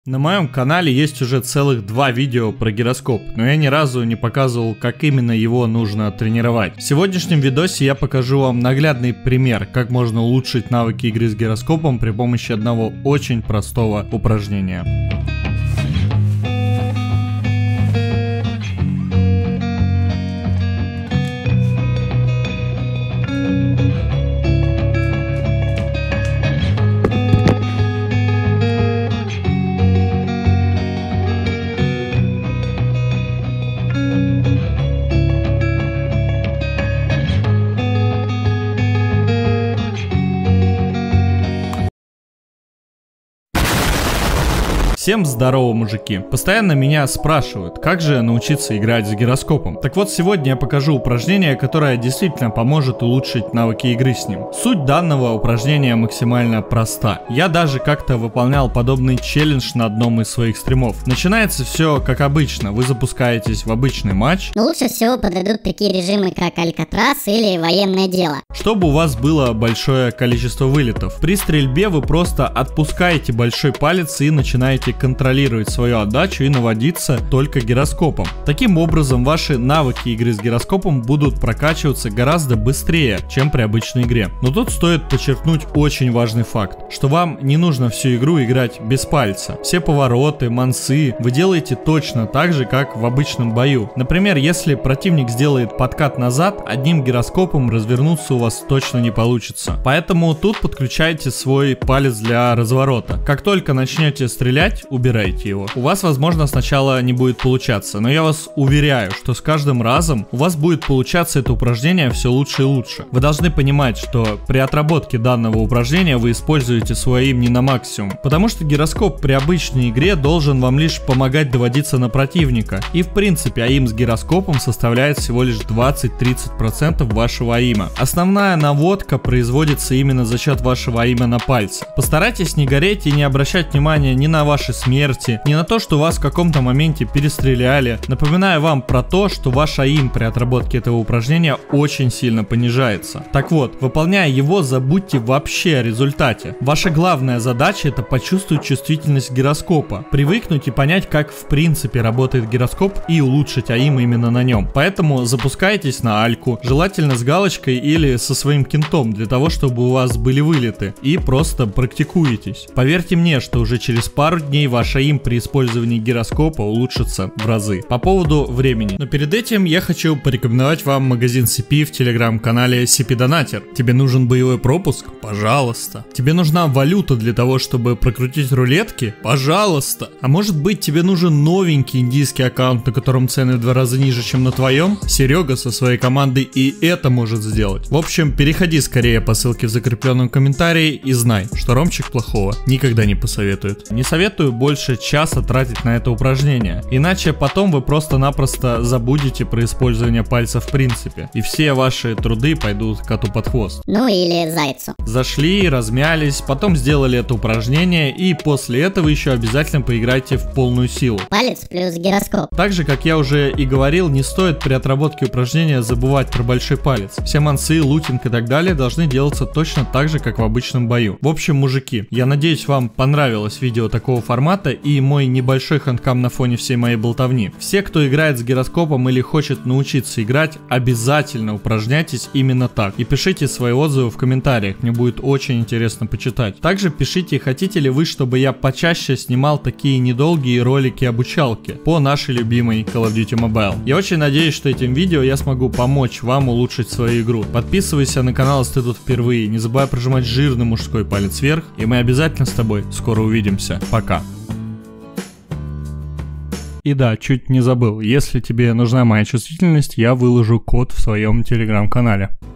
На моем канале есть уже целых 2 видео про гироскоп, но я ни разу не показывал, как именно его нужно тренировать. В сегодняшнем видосе я покажу вам наглядный пример, как можно улучшить навыки игры с гироскопом при помощи одного очень простого упражнения. Всем здорово, мужики! Постоянно меня спрашивают, как же научиться играть с гироскопом. Так вот, сегодня я покажу упражнение, которое действительно поможет улучшить навыки игры с ним. Суть данного упражнения максимально проста. Я даже как-то выполнял подобный челлендж на одном из своих стримов. Начинается все как обычно. Вы запускаетесь в обычный матч. Но лучше всего подойдут такие режимы, как Алькатрас или Военное дело. Чтобы у вас было большое количество вылетов. При стрельбе вы просто отпускаете большой палец и начинаете контролировать свою отдачу и наводиться только гироскопом. Таким образом, ваши навыки игры с гироскопом будут прокачиваться гораздо быстрее, чем при обычной игре. Но тут стоит подчеркнуть очень важный факт, что вам не нужно всю игру играть без пальца. Все повороты, мансы вы делаете точно так же, как в обычном бою. Например, если противник сделает подкат назад, одним гироскопом развернуться у вас точно не получится. Поэтому тут подключайте свой палец для разворота. Как только начнете стрелять, убирайте его. У вас, возможно, сначала не будет получаться, но я вас уверяю, что с каждым разом у вас будет получаться это упражнение все лучше и лучше. Вы должны понимать, что при отработке данного упражнения вы используете свой aim не на максимум, потому что гироскоп при обычной игре должен вам лишь помогать доводиться на противника. И в принципе aim с гироскопом составляет всего лишь 20-30% вашего аима. Основная наводка производится именно за счет вашего аима на пальце. Постарайтесь не гореть и не обращать внимания ни на ваши смерти, не на то, что вас в каком-то моменте перестреляли. Напоминаю вам про то, что ваш аим при отработке этого упражнения очень сильно понижается. Так вот, выполняя его, забудьте вообще о результате. Ваша главная задача — это почувствовать чувствительность гироскопа, привыкнуть и понять, как в принципе работает гироскоп и улучшить аим именно на нем. Поэтому запускайтесь на альку, желательно с галочкой или со своим кентом, для того, чтобы у вас были вылеты, и просто практикуетесь. Поверьте мне, что уже через пару дней ваш аим при использовании гироскопа улучшится в разы. По поводу времени. Но перед этим я хочу порекомендовать вам магазин CP в телеграм-канале CP Donater. Тебе нужен боевой пропуск? Пожалуйста. Тебе нужна валюта для того, чтобы прокрутить рулетки? Пожалуйста. А может быть, тебе нужен новенький индийский аккаунт, на котором цены в 2 раза ниже, чем на твоем? Серега со своей командой и это может сделать. В общем, переходи скорее по ссылке в закрепленном комментарии и знай, что Ромчик плохого никогда не посоветует. Не советую больше часа тратить на это упражнение, иначе потом вы просто-напросто забудете про использование пальца в принципе, и все ваши труды пойдут коту под хвост. Ну или зайцу. Зашли, размялись, потом сделали это упражнение, и после этого еще обязательно поиграйте в полную силу. Палец плюс гироскоп. Так же, как я уже и говорил, не стоит при отработке упражнения забывать про большой палец. Все мансы, лутинг и так далее должны делаться точно так же, как в обычном бою. В общем, мужики, я надеюсь, вам понравилось видео такого формата и мой небольшой хэндкам на фоне всей моей болтовни. Все, кто играет с гироскопом или хочет научиться играть, обязательно упражняйтесь именно так. И пишите свои отзывы в комментариях, мне будет очень интересно почитать. Также пишите, хотите ли вы, чтобы я почаще снимал такие недолгие ролики-обучалки по нашей любимой Call of Duty Mobile. Я очень надеюсь, что этим видео я смогу помочь вам улучшить свою игру. Подписывайся на канал, если ты тут впервые. Не забывай прожимать жирный мужской палец вверх. И мы обязательно с тобой скоро увидимся. Пока. И да, чуть не забыл, если тебе нужна моя чувствительность, я выложу код в своем телеграм-канале.